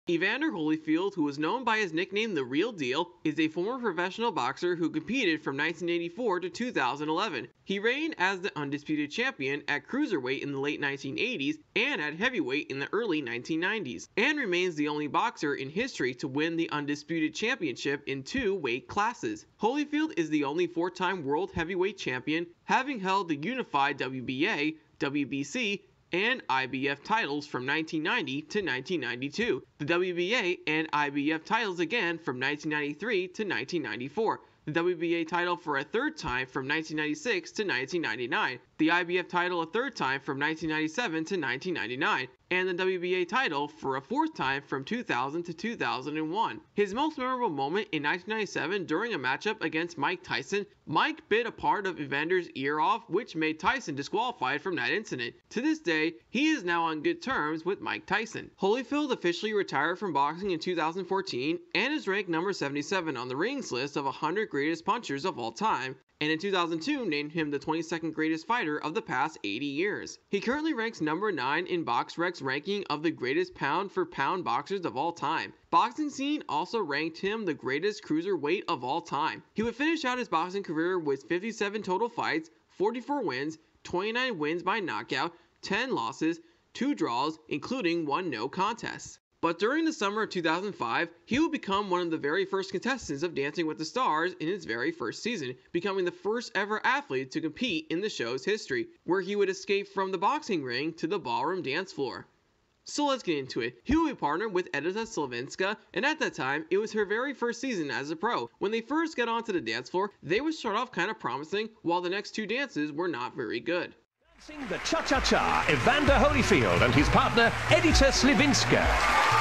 Evander Holyfield, who was known by his nickname The Real Deal, is a former professional boxer who competed from 1984 to 2011. He reigned as the undisputed champion at cruiserweight in the late 1980s and at heavyweight in the early 1990s, and remains the only boxer in history to win the undisputed championship in 2 weight classes. Holyfield is the only 4-time world heavyweight champion, having held the unified WBA, WBC, and IBF titles from 1990 to 1992, the WBA and IBF titles again from 1993 to 1994, the WBA title for a 3rd time from 1996 to 1999, the IBF title a 3rd time from 1997 to 1999, and the WBA title for a 4th time from 2000 to 2001. His most memorable moment in 1997 during a matchup against Mike Tyson, Mike bit a part of Evander's ear off, which made Tyson disqualified from that incident. To this day, he is now on good terms with Mike Tyson. Holyfield officially retired from boxing in 2014 and is ranked number 77 on the Rings list of 100 greatest punchers of all time, and in 2002 named him the 22nd greatest fighter of the past 80 years. He currently ranks number 9 in BoxRec's ranking of the greatest pound-for-pound boxers of all time. Boxing Scene also ranked him the greatest cruiserweight of all time. He would finish out his boxing career with 57 total fights, 44 wins, 29 wins by knockout, 10 losses, 2 draws, including 1 no contest. But during the summer of 2005, he would become one of the very first contestants of Dancing with the Stars in its very first season, becoming the first ever athlete to compete in the show's history, where he would escape from the boxing ring to the ballroom dance floor. So let's get into it. He would be partnered with Edyta Śliwińska, and at that time, it was her very first season as a pro. When they first got onto the dance floor, they would start off kind of promising, while the next 2 dances were not very good. Dancing the Cha-Cha-Cha, Evander Holyfield and his partner Edyta Śliwińska.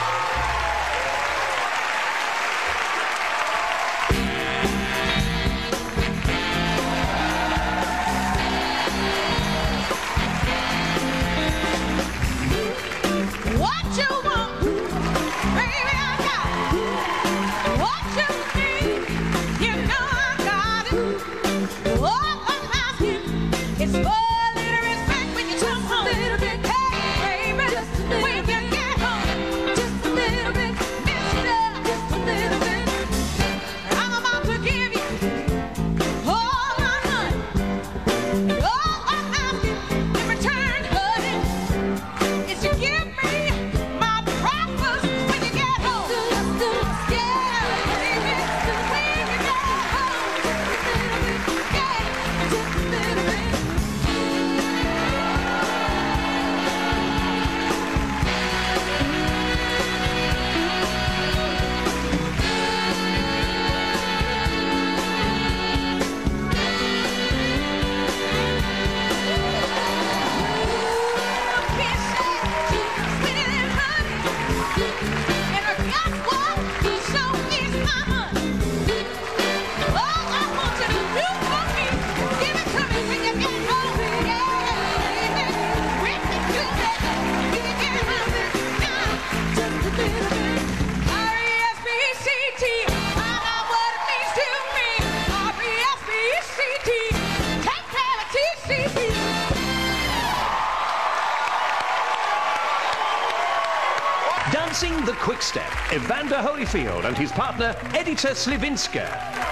Dancing the quick step, Evander Holyfield and his partner Edyta Śliwińska.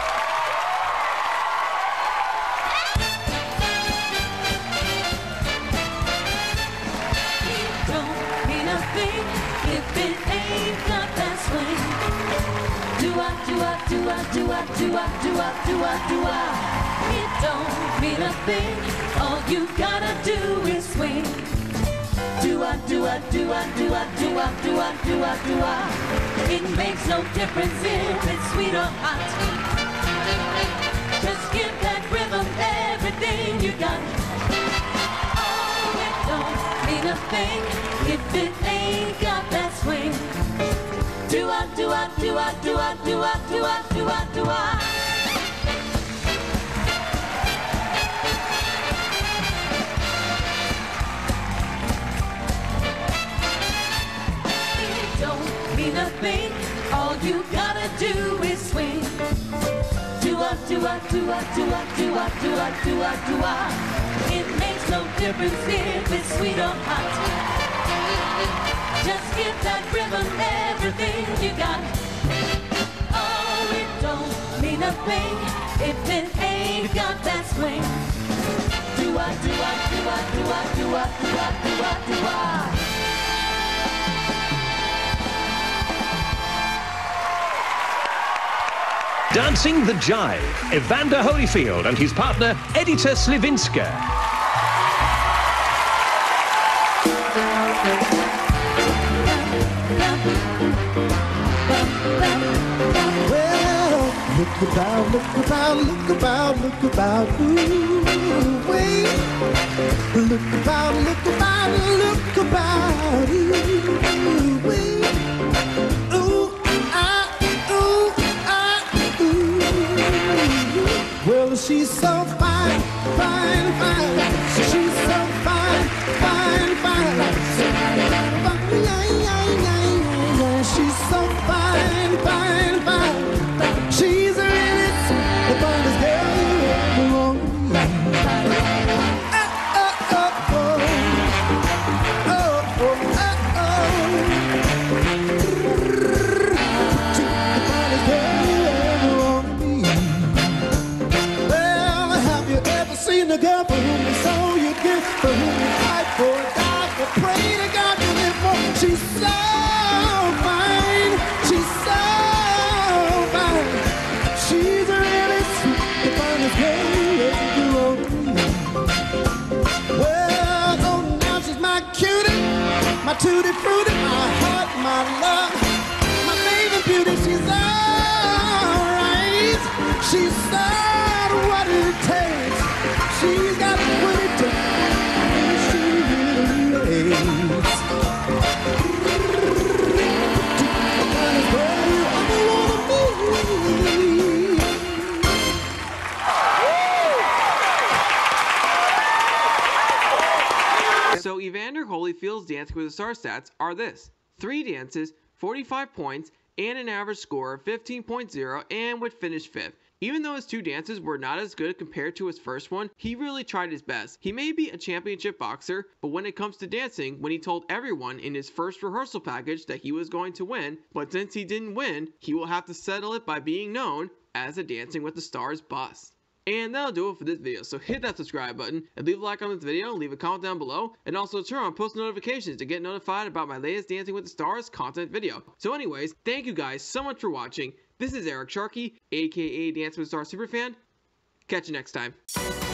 It don't mean a thing. All you gotta do is swing. It makes no difference if it's sweet or hot. Just give that rhythm everything you got. Oh, it don't mean a thing if it ain't got that swing. Nothing. All you gotta do is swing. It makes no difference if it's sweet or hot. Just give that rhythm everything you got. Oh, it don't mean a thing if it ain't got that swing. Do-wah, do-wah, do-wah, do-wah, do-wah, do-wah, do-wah, do-wah. Dancing the Jive, Evander Holyfield and his partner Edyta Śliwińska. Well, look about, look about, look about, look about, ooh, wait. Look about, look about, look about, ooh, wait. Well, she's so fine, fine, fine. She's so fine, fine, fine. She's so fine, fine, fine. She's really the finest girl you ever want. Oh, oh, oh, oh, oh, oh, oh. She's the finest girl you ever want. Seen a girl for whom you sow your gift, for whom you fight for, die for, pray to God to live for. She's so fine, she's so fine. She's really sweet, the finest girl you ever want. Well, oh, now she's my cutie, my tutti frutti, my heart, my love, my baby beauty. She's alright, she's not what it takes. She's got what it takes. She really is. The kind of girl you ever wanna be. So Evander Holyfield's Dancing with the Stars stats are this: 3 dances, 45 points, and an average score of 15.0, and would finish 5th. Even though his 2 dances were not as good compared to his first one, he really tried his best. He may be a championship boxer, but when it comes to dancing, when he told everyone in his first rehearsal package that he was going to win, but since he didn't win, he will have to settle it by being known as a Dancing with the Stars bust. And that'll do it for this video, so hit that subscribe button, and leave a like on this video, leave a comment down below, and also turn on post notifications to get notified about my latest Dancing with the Stars content video. So anyways, thank you guys so much for watching. This is Eric Sharkey, aka Dancing with the Stars Superfan. Catch you next time.